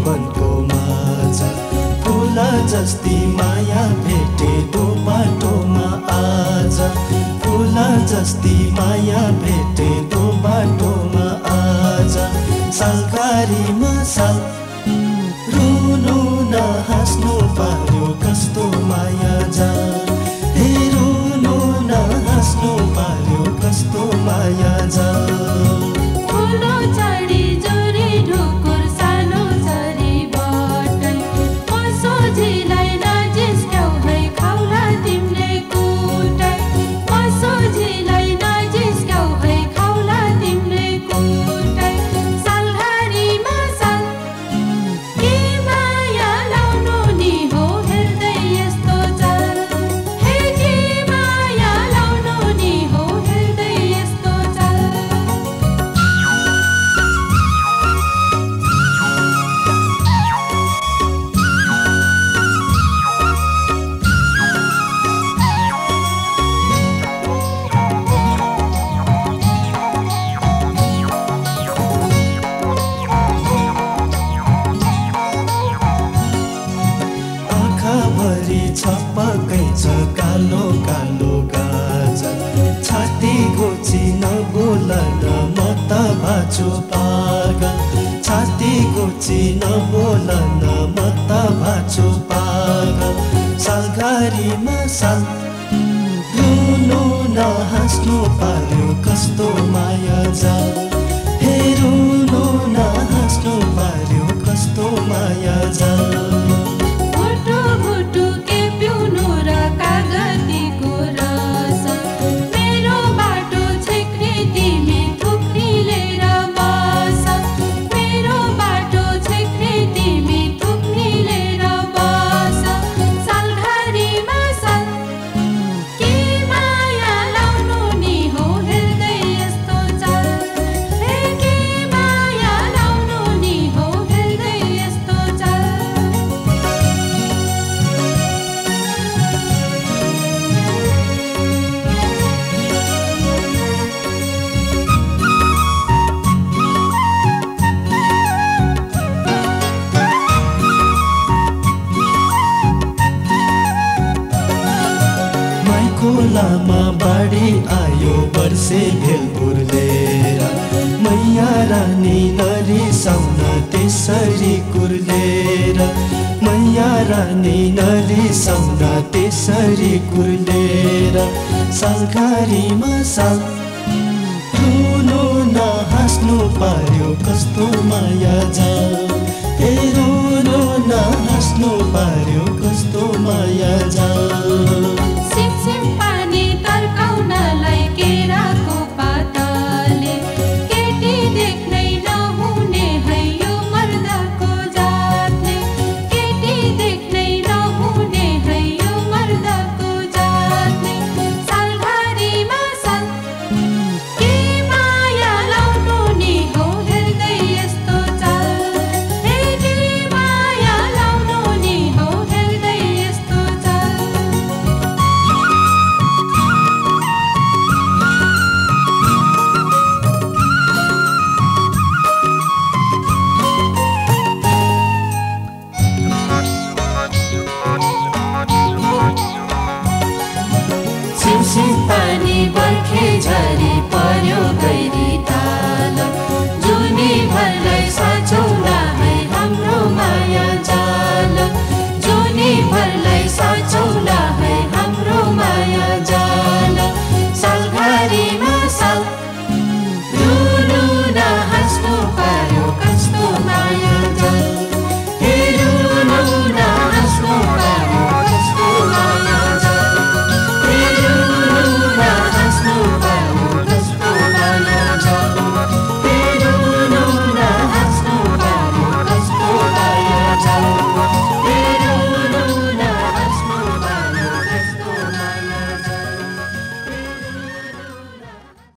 जीवनको माझ फूल जस्ती माया भेटे दो बाटोमा आज फूल जस्ती माया भेटे दो बाटोमा आज सालकारीमा साल रुनु न हाँस्नु पर्यो कस्तो माया जाल हे रुनु न हाँस्नु पर्यो कस्तो माया जाल छपकै छ कालो कालो गाजर छाती गोची नबोल न म त भाछु पागल छाती गोची नबोल न म त भाछु पागल सालघारीमा साल रुनु न हाँस्नु पर्यो कस्तो माया जाल हे रुनु न हाँस्नु पर्यो कस्तो माया जाल खोलामा बाढी आयो वर्षे भेलपुर लिएर मैया रानी नरिसाउन त्यसरी कुर्लेर मैया रानी नरिसाउन त्यसरी कुर्लेर सालघारीमा साल रुनु न हाँस्नु पर्यो कस्तो माया